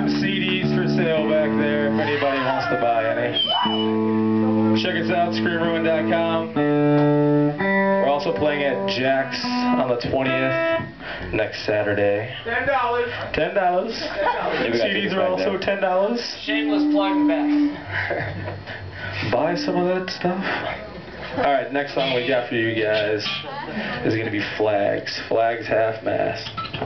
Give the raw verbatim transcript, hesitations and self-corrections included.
some C Ds for sale back there if anybody wants to buy any. Check us out, scream ruin dot com. We're also playing at Jack's on the twentieth next Saturday. Ten dollars. Ten dollars. C Ds are also ten dollars. Shameless plug back. Buy some of that stuff. Alright, next song we got for you guys is going to be Flags. Flags Half Mast.